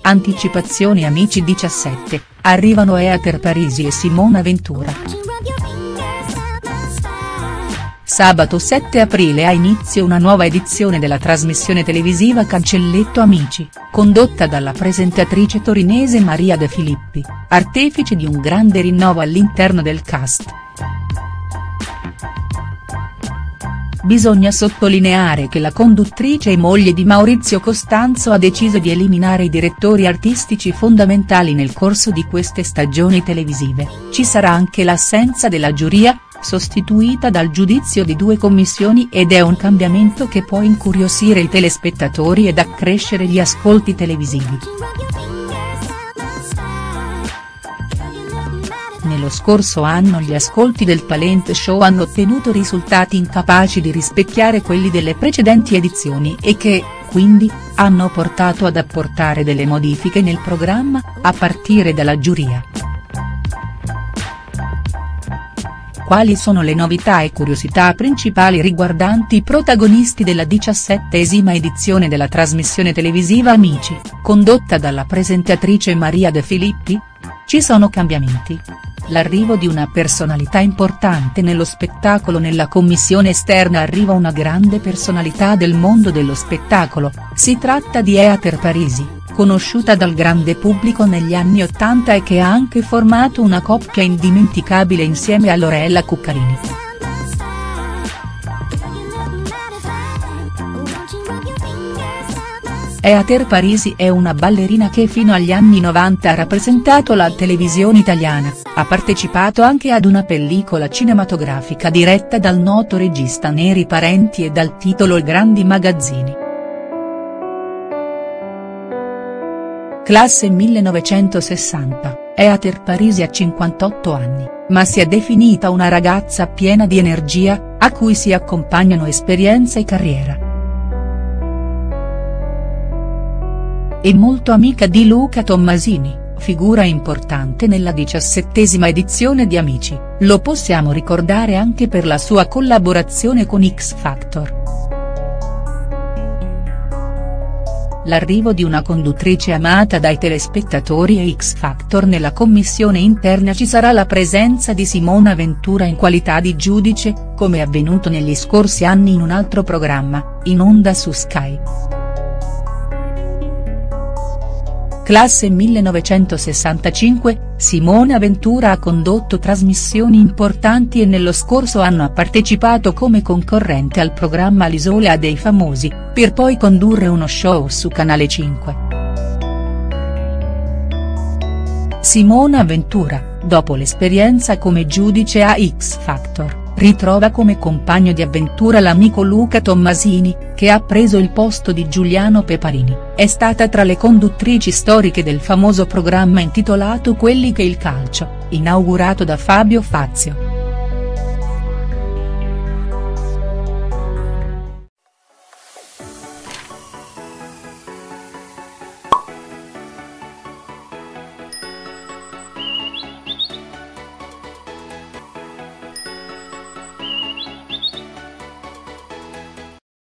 Anticipazioni Amici 17, arrivano Eater Parisi e Simona Ventura. Sabato 7 aprile ha inizio una nuova edizione della trasmissione televisiva Cancelletto Amici, condotta dalla presentatrice torinese Maria De Filippi, artefice di un grande rinnovo all'interno del cast. Bisogna sottolineare che la conduttrice e moglie di Maurizio Costanzo ha deciso di eliminare i direttori artistici fondamentali nel corso di queste stagioni televisive. Ci sarà anche l'assenza della giuria, sostituita dal giudizio di 2 commissioni, ed è un cambiamento che può incuriosire i telespettatori ed accrescere gli ascolti televisivi. Nello scorso anno gli ascolti del talent show hanno ottenuto risultati incapaci di rispecchiare quelli delle precedenti edizioni e che, quindi, hanno portato ad apportare delle modifiche nel programma, a partire dalla giuria. Quali sono le novità e curiosità principali riguardanti i protagonisti della 17ª edizione della trasmissione televisiva Amici, condotta dalla presentatrice Maria De Filippi? Ci sono cambiamenti. L'arrivo di una personalità importante nello spettacolo. Nella commissione esterna arriva una grande personalità del mondo dello spettacolo, si tratta di Eater Parisi, conosciuta dal grande pubblico negli anni '80 e che ha anche formato una coppia indimenticabile insieme a Lorella Cuccarini. Eater Parisi è una ballerina che fino agli anni '90 ha rappresentato la televisione italiana, ha partecipato anche ad una pellicola cinematografica diretta dal noto regista Neri Parenti e dal titolo I grandi magazzini. Classe 1960, Eater Parisi ha 58 anni, ma si è definita una ragazza piena di energia, a cui si accompagnano esperienza e carriera. È molto amica di Luca Tommasini, figura importante nella 17ª edizione di Amici, lo possiamo ricordare anche per la sua collaborazione con X Factor. L'arrivo di una conduttrice amata dai telespettatori e X Factor. Nella commissione interna ci sarà la presenza di Simona Ventura in qualità di giudice, come avvenuto negli scorsi anni in un altro programma, in onda su Sky. Classe 1965, Simona Ventura ha condotto trasmissioni importanti e nello scorso anno ha partecipato come concorrente al programma L'Isola dei Famosi, per poi condurre uno show su Canale 5. Simona Ventura, dopo l'esperienza come giudice a X Factor, ritrova come compagno di avventura l'amico Luca Tommasini, che ha preso il posto di Giuliano Peparini. È stata tra le conduttrici storiche del famoso programma intitolato Quelli che il calcio, inaugurato da Fabio Fazio.